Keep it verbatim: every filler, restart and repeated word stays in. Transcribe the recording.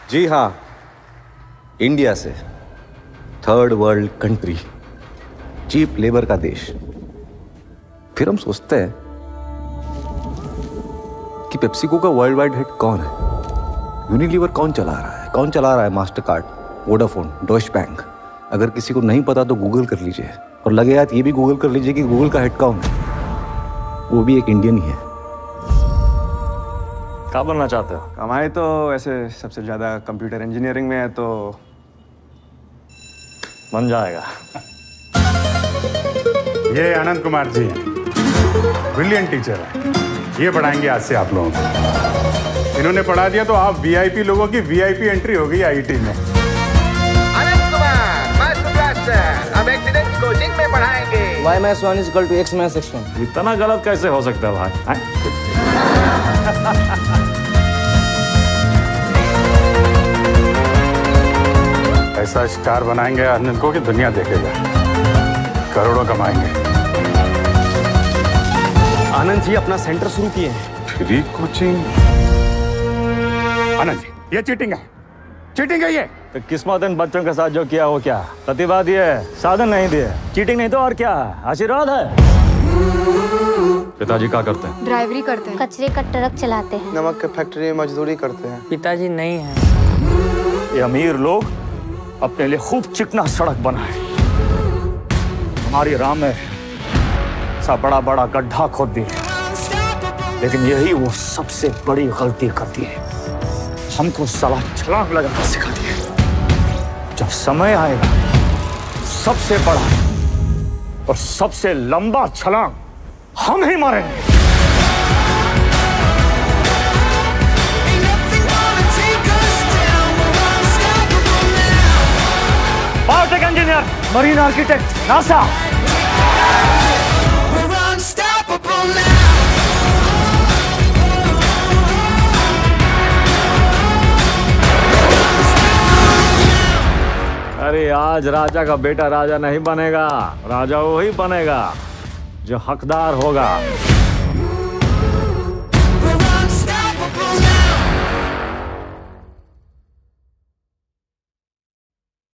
जी हाँ, इंडिया से, third world country, cheap labour का देश। फिर हम सोचते हैं कि पेप्सिको का वर्ल्ड वाइड हेड कौन है, यूनिलीवर कौन चला रहा है, कौन चला रहा है Mastercard, Vodafone, Deutsche bank. अगर किसी को नहीं पता तो गूगल कर लीजिए, और लगे यार ये भी गूगल कर लीजिए कि गूगल का हेड कौन है, वो भी एक इंडियन ही है। क्या बनना चाहते हो? कमाई तो ऐसे सबसे ज्यादा कंप्यूटर इंजीनियरिंग में है, तो बन जाएगा। ये आनंद कुमार जी हैं, ब्रिलियंट टीचर हैं। ये पढ़ाएंगे आज से आप लोगों को। इन्होंने पढ़ा दिया तो आप वीआईपी लोगों की वीआईपी एंट्री हो गई आईटी में। आनंद कुमार, मास्टर ब्लास्टर, अब एक्सीडेंट्स कोचिंग में पढ़ाएंगे। y minus one is equal to x minus x one। इतना गलत कैसे हो सकता है भाई? ऐसा स्टार बनाएंगे आनंद को कि दुनिया देखेगा, करोड़ों कमाएंगे। आनंद जी अपना सेंटर शुरू किए हैं। Free coaching? आनंद जी, ये चीटिंग है, चीटिंग है ये। तो किस्मत इन बच्चों के साथ जो किया वो क्या? प्रतिभा दिए, साधन नहीं दिए, चीटिंग नहीं तो और क्या? आशीर्वाद है। पिताजी क्या करते हैं? ड्राइवरी करते हैं। कचरे का ट्रक चलाते हैं। नमक के फैक्ट्री में मजदूरी करते हैं। पिताजी नहीं है। ये अमीर लोग अपने लिए खूब चिकना सड़क बनाए, हमारी राह में सा बड़ा बड़ा गड्ढा खोद दिए। लेकिन यही वो सबसे बड़ी गलती करती है, हमको साला छलांग लगाना सिखा दिए। जब समय आएगा सबसे बड़ा और सबसे लंबा छलांग हम ही मारेंगे। Biotech engineer, marine architect, NASA. अरे आज राजा का बेटा राजा नहीं बनेगा, राजा वही बनेगा जो हकदार होगा।